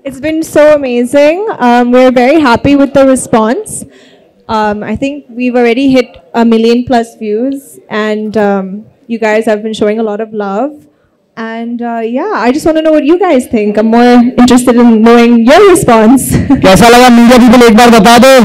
It's been so amazing. We're very happy with the response. I think we've already hit 1 million plus views, and you guys have been showing a lot of love. And yeah, I just want to know what you guys think. I'm more interested in knowing your response. कैसा लगा media people एक बार बता दो.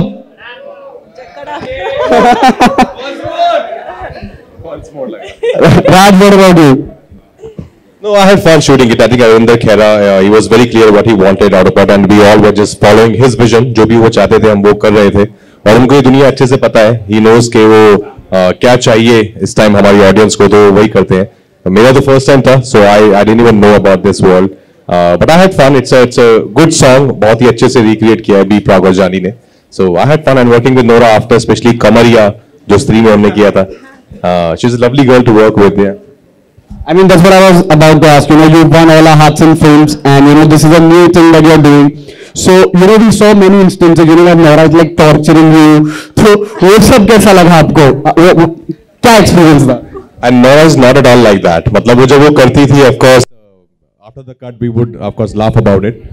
Raj, what about you? No, I had fun shooting it. I think Arvinder Khera, he was very clear what he wanted out of it, and we all were just following his vision. जो भी वो चाहते थे हम वो कर रहे थे, और उनको ये दुनिया अच्छे से पता है. He knows कि वो क्या चाहिए इस टाइम हमारी ऑडियंस को, तो वही करते हैं. मेरा तो फर्स्ट टाइम था, so I didn't even know about this world, but I had fun. It's a good song. बहुत ही अच्छे से recreate किया है बी प्राक और जानी ने. So I had fun and working with Nora after, especially Kamariya जो स्त्री में हमने किया था. She's a lovely girl to work with. Yeah. I mean, that's what I was about to ask. You know, you've won all our hearts and films, and you know, this is a new thing that you're doing. So, you know, we saw many instances, you know, that Nora is like torturing you. So, वो सब कैसा लगा आपको? क्या experience था? And Nora is not at all like that. मतलब वो जब वो करती थी, of course, after the cut we would, of course, laugh about it.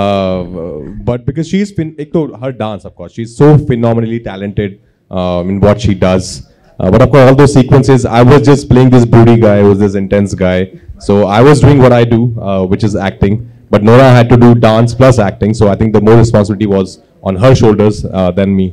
But because she's been, एक तो her dance, of course, she's so phenomenally talented in what she does. But of course, all those sequences, I was just playing this broody guy, who was this intense guy. So I was doing what I do, which is acting. But Nora had to do dance plus acting. So I think the more responsibility was on her shoulders than me.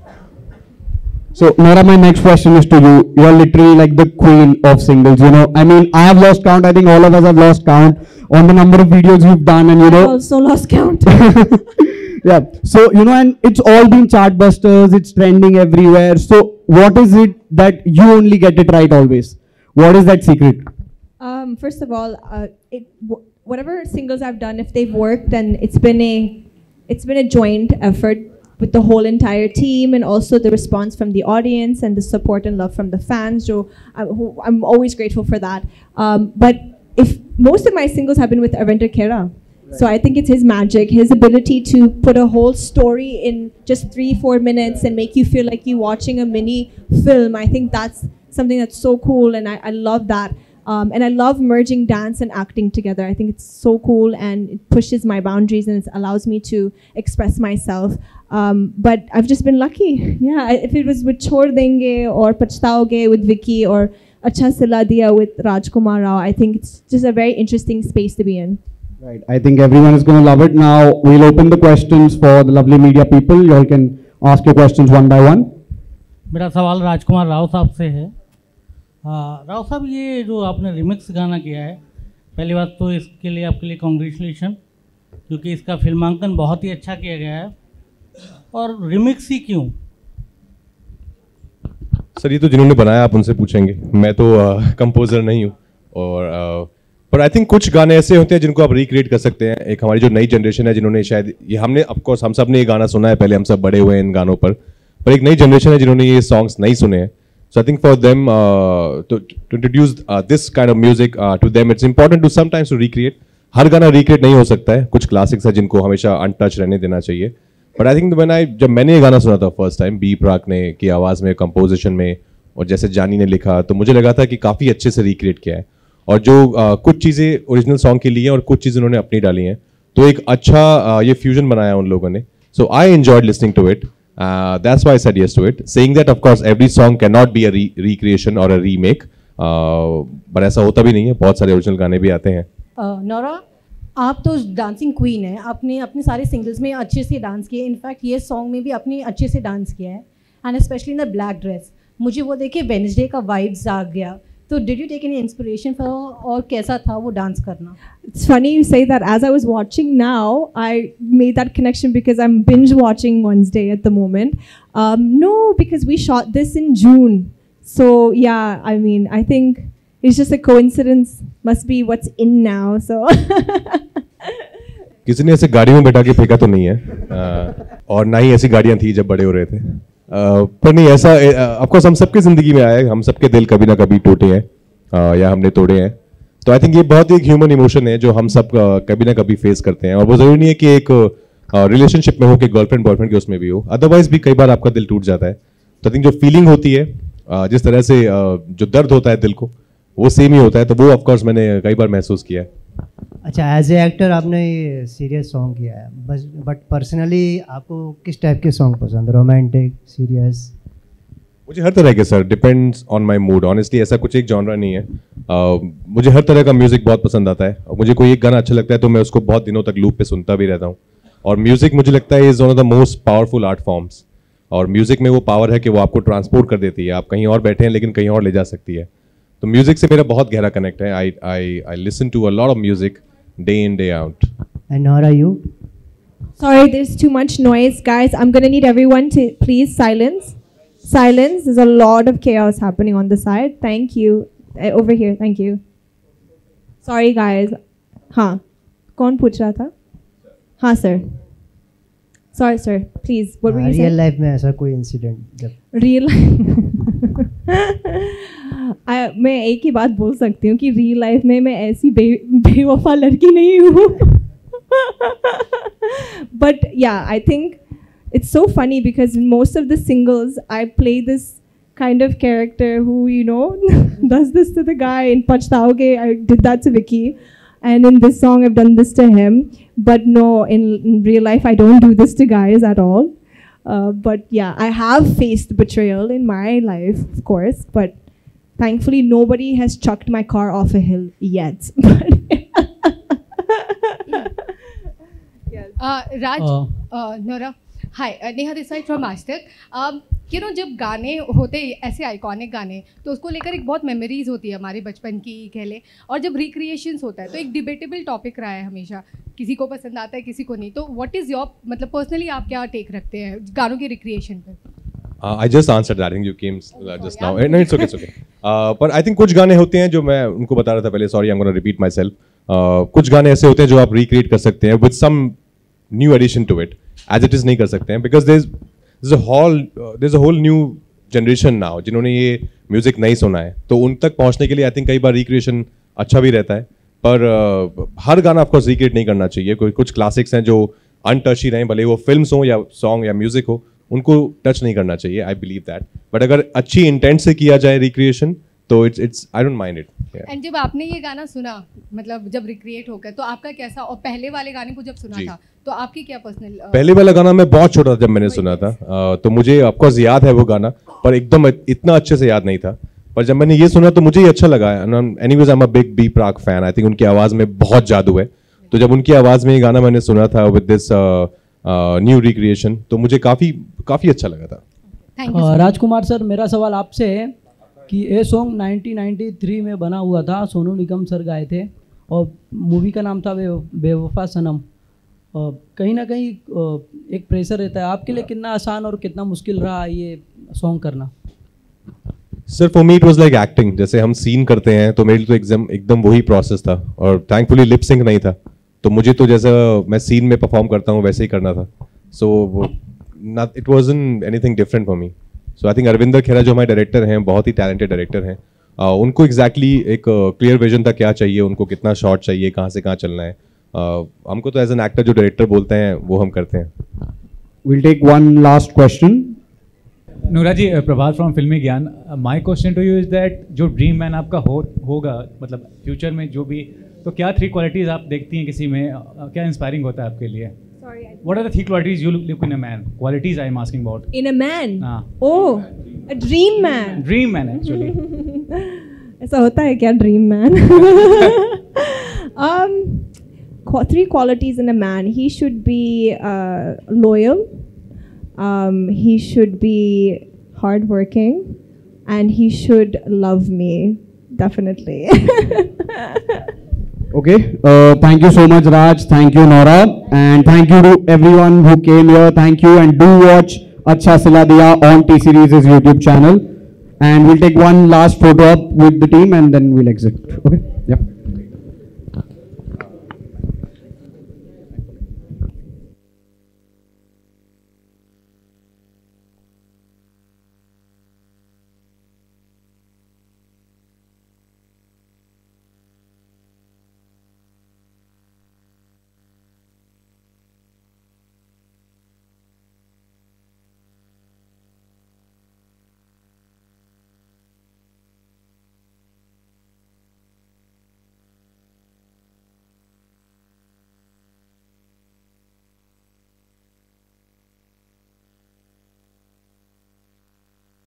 So Nora, my next question is to you. You are literally like the queen of singles. You know, I mean, I have lost count. I think all of us have lost count on the number of videos you've done, and you know. I also lost count. Yeah. So, you know, and it's all been chartbusters, it's trending everywhere. So what is it that you only get it right always? What is that secret? First of all, whatever singles I've done, if they've worked, then it's been a joint effort with the whole entire team, and also the response from the audience and the support and love from the fans. So I'm always grateful for that. But if most of my singles have been with Arvinder Khera. So I think it's his magic, his ability to put a whole story in just 3-4 minutes and make you feel like you're watching a mini film. I think that's something that's so cool, and I love that. And I love merging dance and acting together. I think it's so cool, and it pushes my boundaries, and it allows me to express myself. But I've just been lucky. Yeah, if it was with Chhod Denge or Pachtaoge with Vicky, or Acha Sila Diya with Rajkumar Rao, I think it's just a very interesting space to be in. Right. I think everyone is going to love it. Now we'll open the questions for the lovely media people. You all can ask your questions one by one. मेरा सवाल राजकुमार राव साहब से है. राव साहब, ये जो आपने remix गाना किया है, पहली बात तो इसके लिए आपके लिए कॉन्ग्रेचुलेशन, क्योंकि इसका फिल्मांकन बहुत ही अच्छा किया गया है. और रिमिक्स ही क्यों? सर, ये तो जिन्होंने बनाया आप उनसे पूछेंगे. मैं तो कंपोजर नहीं हूँ. और पर आई थिंक कुछ गाने ऐसे होते हैं जिनको आप रिक्रिएट कर सकते हैं. एक हमारी जो नई जनरेशन है, जिन्होंने शायद ये हमने ऑफकोर्स हम सब ने ये गाना सुना है पहले, हम सब बड़े हुए हैं इन गानों पर एक नई जनरेशन है जिन्होंने ये सॉन्ग्स नहीं सुने हैं. So I think for them to introduce this kind of music to them, it's important to sometimes to recreate. हर गाना रिक्रिएट नहीं हो सकता है. कुछ क्लासिक्स है जिनको हमेशा अनटच रहने देना चाहिए. बट आई थिंक जब मैंने ये गाना सुना था फर्स्ट टाइम बी प्राक ने की आवाज़ में, कंपोजिशन में, और जैसे जानी ने लिखा, तो मुझे लगा था कि काफ़ी अच्छे से रिक्रिएट किया है. और जो कुछ चीज़ें ओरिजिनल सॉन्ग की ली हैं और कुछ चीज़ें उन्होंने अपनी डाली हैं, तो एक अच्छा ये फ्यूजन बनाया उन लोगों ने. So I enjoyed listening to it. That's why I said yes to it, saying that of course every song can not be a recreation और अ रीमेक, पर ऐसा होता भी नहीं है. बहुत सारे ओरिजिनल गाने भी आते हैं. नोरा, आप तो डांसिंग क्वीन है. आपने अपने सारे सिंगल्स में अच्छे से डांस किया. इनफैक्ट ये सॉन्ग में भी आपने अच्छे से डांस किया है, and specially in the black dress. मुझे वो देख के वेडनेसडे का वाइब्स आ गया. So did you take any inspiration for, और कैसा था वो डांस करना? It's funny you say that. As I was watching now, I made that connection because I'm binge watching Wednesday at the moment. No, because we shot this in June. So yeah, I mean, I think it's just a coincidence. Must be what's in now. So. किसी ने ऐसे गाड़ी में बैठा के फेंका तो नहीं है, और ना ही ऐसी गाड़ियाँ थी जब बड़े हो रहे थे. पर नहीं, ऐसा ऑफकोर्स हम सबके ज़िंदगी में आया है. हम सबके दिल कभी ना कभी टूटे हैं या हमने तोड़े हैं. तो आई थिंक ये बहुत ही एक ह्यूमन इमोशन है जो हम सब कभी ना कभी फेस करते हैं. और वो ज़रूरी नहीं है कि एक रिलेशनशिप में हो, कि गर्लफ्रेंड बॉयफ्रेंड के उसमें भी हो, अदरवाइज भी कई बार आपका दिल टूट जाता है. तो आई थिंक जो फीलिंग होती है, जिस तरह से जो दर्द होता है दिल को, वो सेम ही होता है. तो वो ऑफकोर्स मैंने कई बार महसूस किया है. अच्छा, एज ए एक्टर आपने ये सीरियस सॉन्ग किया है, बस बट पर्सनली आपको किस टाइप के सॉन्ग पसंद, रोमांटिक, सीरियस? मुझे हर तरह के, sir, depends on my mood. Honestly ऐसा कुछ एक जॉनरा नहीं है। मुझे हर तरह का म्यूजिक बहुत पसंद आता है, और मुझे कोई एक गाना अच्छा लगता है तो मैं उसको बहुत दिनों तक लूप पे सुनता भी रहता हूँ। और म्यूजिक मुझे लगता है is one of the most powerful art forms. और म्यूजिक में वो पावर है कि वो आपको ट्रांसपोर्ट कर देती है। आप कहीं और बैठे हैं लेकिन कहीं और ले जा सकती है। तो म्यूजिक से मेरा बहुत गहरा कनेक्ट है। I listen to a lot of music day in day out. And Nora, you? Sorry, there's too much noise, guys. I'm gonna need everyone to please silence. Silence. There's a lot of chaos happening on the side. Thank you. Over here. Thank you. Sorry, guys. हाँ, कौन पूछ रहा था? हाँ, sir. Sorry, sir. Please. What were you saying? Real life में ऐसा कोई incident जब रियल मैं एक ही बात बोल सकती हूँ कि रियल लाइफ में मैं ऐसी बेवफा लड़की नहीं हूँ. But yeah, I think it's so funny because in most of the singles I play this kind of character who, you know, does this to the guy. In Pachtaoge I did that to Vicky, and in this song I've done this to him. But no, in real life I don't do this to guys at all. But yeah, I have faced betrayal in my life, of course, but thankfully nobody has chucked my car off a hill yet. Raj, Nora, hi, Neha this side from Ashtak. You know, जब गाने होते ऐसे iconic गाने तो उसको लेकर एक बहुत मेमोरीज होती है हमारे बचपन की कह ले, और जब रिक्रिएशंस होता है तो एक डिबेटेबल टॉपिक रहा है हमेशा, किसी को पसंद आता है किसी को नहीं. तो व्हाट इज़ योर, मतलब पर्सनली आप क्या टेक रखते हैं गानों की रिक्रिएशन पर? I just answered that. I think you came just now. No, it's okay, it's okay. But I think कुछ गाने होते हैं जो मैं उनको बता रहा था पहले. Sorry, I'm going to repeat myself. कुछ गाने ऐसे होते हैं जो आप recreate कर सकते हैं with some new addition to it. As it is नहीं कर सकते हैं because there's a whole new generation now जिन्होंने ये म्यूजिक नहीं सुना है, तो उन तक पहुंचने के लिए आई थिंक कई बार रिक्रिएशन अच्छा भी रहता है. पर हर गाना ऑफकोर्स रिक्रिएट नहीं करना चाहिए. कोई कुछ क्लासिक्स हैं जो अनटच ही रहें, भले वो फिल्म्स हो या सॉन्ग या म्यूजिक हो, उनको टच नहीं करना चाहिए. I believe that. बट अगर अच्छी इंटेंट से किया जाए रिक्रिएशन तो it's I don't mind it. And जब आपने ये गाना सुना, मतलब जब रिक्रिएट होकर, तो आपका कैसा, और पहले वाले गाने को जब सुना था तो आपकी क्या पर्सनल? पहले वाला गाना मैं बहुत छोटा था जब मैंने सुना था, तो मुझे ऑफकोर्स याद है वो गाना, पर एकदम इतना अच्छे से याद नहीं था. पर जब मैंने ये सुना तो मुझे ये अच्छा लगा. Anyways I am a big B Praak fan. I think उनकी आवाज़ में बहुत जादू है. तो जब उनकी आवाज़ में ये गाना मैंने सुना था विद दिस न्यू रिक्रिएशन, तो मुझे काफ़ी अच्छा लगा था. राजकुमार सर, मेरा सवाल आपसे है कि ये सॉन्ग 1993 में बना हुआ था, सोनू निगम सर गाए थे, और मूवी का नाम था बेवफा सनम. कहीं ना कहीं एक प्रेशर रहता है, आपके लिए कितना आसान और कितना मुश्किल रहा ये सॉन्ग करना? Sir for me it was like acting. जैसे हम सीन करते हैं तो मेरे लिए तो एकदम वही प्रोसेस था, और थैंकफुली लिप सिंक नहीं था, तो मुझे तो जैसा मैं सीन में परफॉर्म करता हूँ वैसे ही करना था. So it wasn't anything different for me. So I think Arvinder Khera जो हमारे डायरेक्टर हैं, बहुत ही टैलेंटेड डायरेक्टर हैं, उनको एग्जैक्टली एक क्लियर विजन था क्या चाहिए, उनको कितना शॉट चाहिए, कहाँ से कहाँ चलना है. हमको तो एज एन एक्टर जो डायरेक्टर बोलते हैं वो हम करते हैं. We'll take one last question. नूरा जी, प्रभात from Filmi Gyan. My question to you is that जो ड्रीम मैन आपका होगा, मतलब फ्यूचर में जो भी, तो क्या 3 क्वालिटीज आप देखती हैं किसी में, क्या इंस्पायरिंग होता है आपके लिए? What are the 3 qualities you look in a man? Qualities I am asking about. In a man? Oh, a dream man. Dream man actually. ऐसा होता है क्या dream man? 3 qualities in a man. He should be loyal. He should be hardworking, and he should love me definitely. Okay, thank you so much Raj, thank you Nora, and thank you to everyone who came here. Thank you, and do watch Acha Sila Diya on T-Series' YouTube channel, and we'll take one last photo up with the team and then we'll exit. Okay, yeah.